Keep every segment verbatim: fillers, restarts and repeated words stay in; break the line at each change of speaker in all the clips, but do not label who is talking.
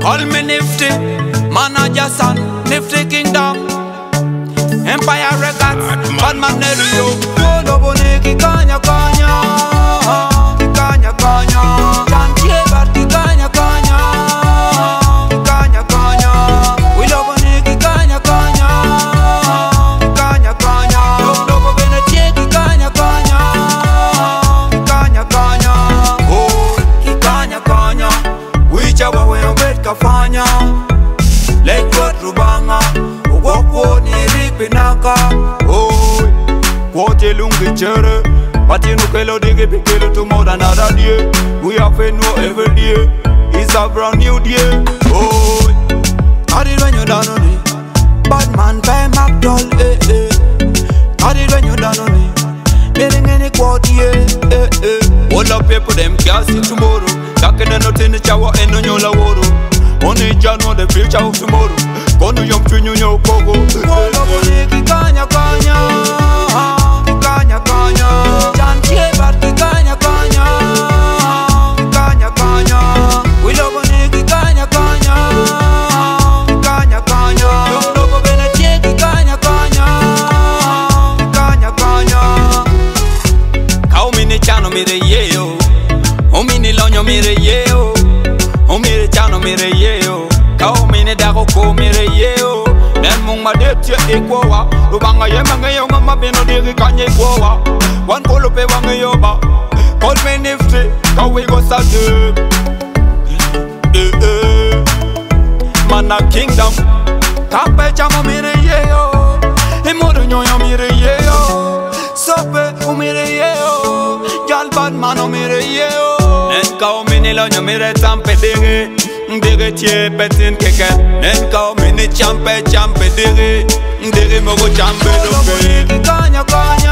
Call me Nifty, manager son, Nifty Kingdom, Empire Records, Batman Nerio. Polo boneki kanya kanya, kanya kanya, chantie barti kanya kanya, kanya kanya. Wilo boneki kanya kanya, kanya kanya. Lobo benetieki kanya kanya, kanya kanya. Oh, kanya kanya. Wicha wawe ambet kafanya, like what rubanga, wako ni ripinaka. Oh, quote lungi chere, but you know kelo digi pikelo to more than another day. We have a new every day, it's a brand new day. Oh, got it when you done on it, bad man by McDowell, eh eh. Got it when you done on it, getting any quote, yeah, eh eh. All the people them can't see tomorrow. Kakene no tini chawa eno nyola woro. Oni jano the future of tomorrow. Kono yom chunyu nyo kogo. Wolo boneki kanya kanya, kanya kanya. Chantie barti kanya kanya, kanya kanya. Wilo boneki kanya kanya, kanya kanya. Lobo benetieki kanya kanya, kanya kanya. Kau mini chano mire yeo. Omini lonyo mire yeo, omire chano mire yeo, kao mine dago ko mire yeo. Nen mung madet ye ekwowa, lubanga ye mange yo ngama bino diri kanye ekwowa. Wan kolo pe wange yoba, call me Nifty, kao we go sadu. Eh eh, mana Kingdom, kape chamo mire yeo, imuru nyoyo mire yeo, sope umire yeo, gal bad mano mire yeo. Nen kao mini lonyo mire tampe digi, digi tie petin keke. Nen kao mini champe champe digi, digi mogo champe dope. Kanya kanya,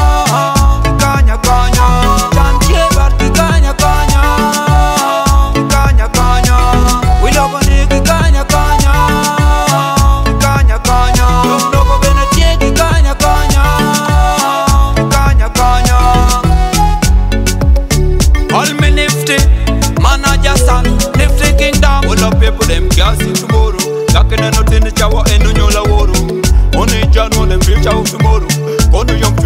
kanya kanya. Chantie barti kanya kanya, kanya kanya. Wilo boneki kanya kanya, kanya kanya. Lobo benetieki kanya kanya, kanya kanya. Call me Nifty, manager son, Nifty Kingdom. All the people them can't see tomorrow. Kakene no tini chawa eno nyola woro. Oni jano the future of tomorrow. Kono yom